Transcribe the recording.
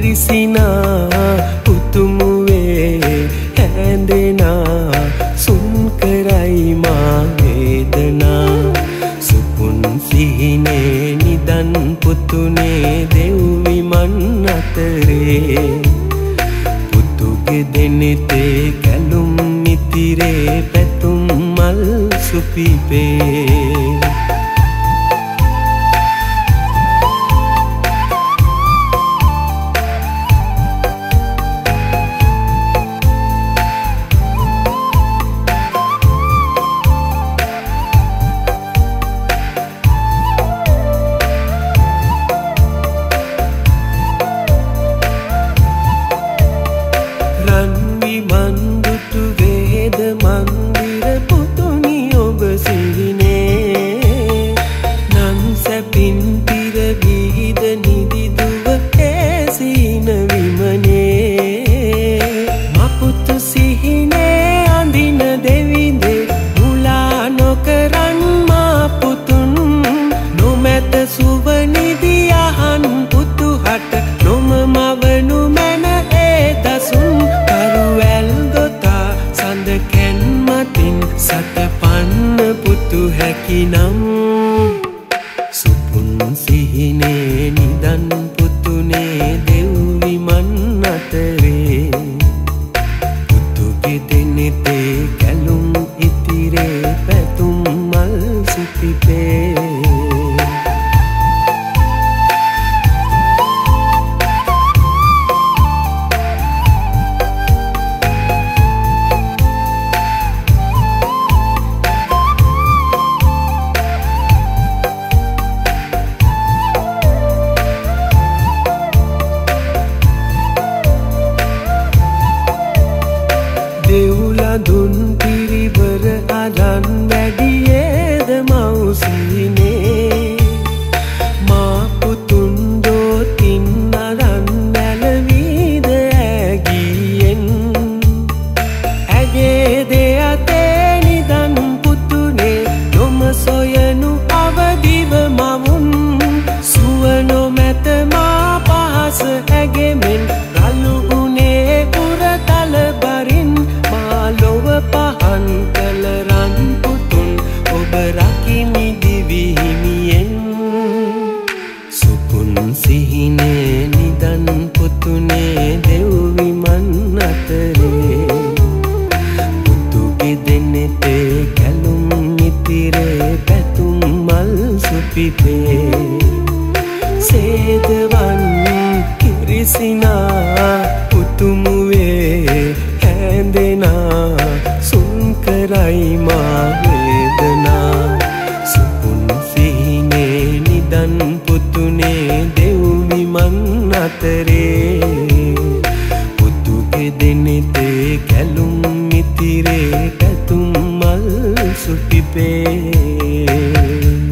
කිරිසිනා පුතුමුවේ හැඳෙනා සුන් කරයි මා වේදනා සුපුන් සිහිනේ නිදන් පුතුනේ දෙව්විමන් අතරේ පුතුගේ දෙනෙතේ කැලුම් මිතිරේ පැතුම් මල් සුපිපේ මන්දුතු වේද මන්දිර පුතුනි ඔබ සිහිනේ නම් සැපින් පිර විහිද නිදිදුව ඇසින විමනේ මපුතු සිහිනේ අඳින දෙවිඳේ මුලා නොකරන් මා පුතුන් නොමැත සුව නිදියහන් පුතුහට නොම මවනු මැන ඒ දසුන් සතපන්න පුතු හැකිනම් සුපුන් සිහිනේ නිදන් පුතුනේ දෙව්විමන් අතරේ පුතුගේ දෙනෙතේ කැලුම් ඉතිරේ පැතුම් මල් සුපිපේ දෙව්ලදුන් පිරිවර අරන් වැඩියේද මව්සිනේ මා පුතුන් දෝතින් අරන් නැලවීද ඇගියෙන් ඇගේ දෙයතේ නිදන් පුතුනේ නොම සොයනු අවදිව මවුන් සුව නොමැත මා පහස ඇගෙමෙන් රළු උනේ උරතල බරින් ලොව පහන් කළ රන් පුතුන් ඔබ රකිමි දිවිහිමියෙන් සුපුන් සිහිනේ නිදන් පුතුනේ දෙව්විමන් අතරේ පුතුගේ දෙනෙතේ කැලුම් මිතිරේ පැතුම් මල් සුපිපේ සේදවන් කිරිසිනා පුතුමුවේ හැඳෙනා සුන් කරයි මා වේදනා සුපුන් සිහිනේ නිදන් පුතුනේ දෙව්විමන් අතරේ පුතුගේ දෙනෙතේ කැලුම් මිතිරේ පැතුම් මල් සුපිපේ